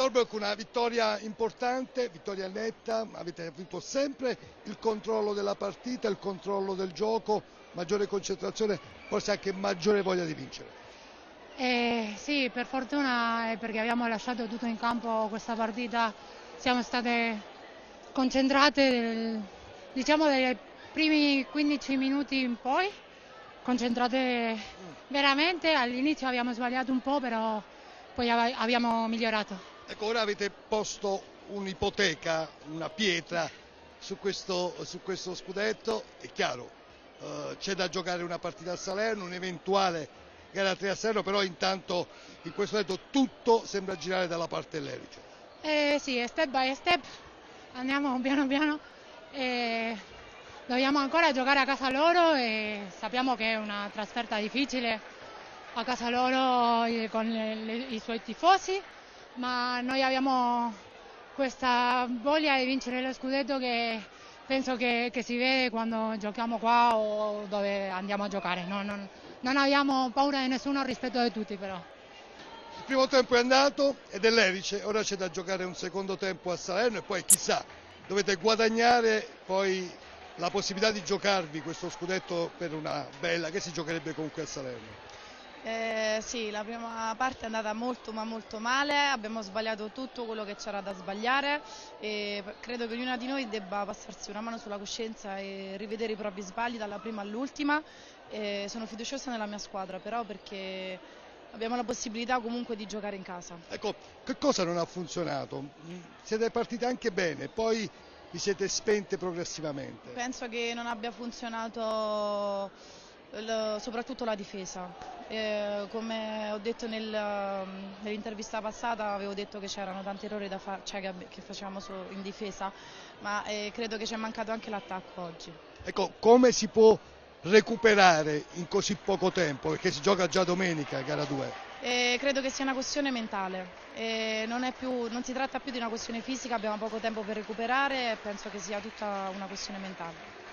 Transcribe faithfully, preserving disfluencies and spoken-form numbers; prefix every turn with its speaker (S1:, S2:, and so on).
S1: Stolberg, una vittoria importante, vittoria netta, avete avuto sempre il controllo della partita, il controllo del gioco, maggiore concentrazione, forse anche maggiore voglia di vincere.
S2: Eh, sì, per fortuna è perché abbiamo lasciato tutto in campo questa partita, siamo state concentrate, diciamo, dai primi quindici minuti in poi, concentrate veramente, all'inizio abbiamo sbagliato un po', però poi abbiamo migliorato.
S1: Ecco, ora avete posto un'ipoteca, una pietra su questo, su questo scudetto, è chiaro, eh, c'è da giocare una partita a Salerno, un'eventuale gara tre a Salerno, però intanto in questo momento tutto sembra girare dalla parte dell'Erice.
S2: Eh, sì, step by step, andiamo piano piano, eh, dobbiamo ancora giocare a casa loro e sappiamo che è una trasferta difficile a casa loro eh, con le, le, i suoi tifosi, ma noi abbiamo questa voglia di vincere lo scudetto che penso che, che si vede quando giochiamo qua o dove andiamo a giocare. Non, non, non abbiamo paura di nessuno, rispetto di tutti però.
S1: Il primo tempo è andato ed è l'Erice, ora c'è da giocare un secondo tempo a Salerno e poi chissà, dovete guadagnare poi la possibilità di giocarvi questo scudetto per una bella, che si giocherebbe comunque a Salerno.
S3: Eh, sì, la prima parte è andata molto ma molto male, abbiamo sbagliato tutto quello che c'era da sbagliare e credo che ognuna di noi debba passarsi una mano sulla coscienza e rivedere i propri sbagli dalla prima all'ultima. Eh, sono fiduciosa nella mia squadra però perché abbiamo la possibilità comunque di giocare in casa.
S1: Ecco, che cosa non ha funzionato? Siete partite anche bene, poi vi siete spente progressivamente.
S3: Penso che non abbia funzionato l- soprattutto la difesa. Eh, come ho detto nel, nell'intervista passata, avevo detto che c'erano tanti errori da fa- cioè che, che facevamo in difesa, ma eh, credo che ci è mancato anche l'attacco oggi.
S1: Ecco, come si può recuperare in così poco tempo, perché si gioca già domenica, gara due?
S3: Eh, credo che sia una questione mentale, eh, non, è più, non si tratta più di una questione fisica, abbiamo poco tempo per recuperare e penso che sia tutta una questione mentale.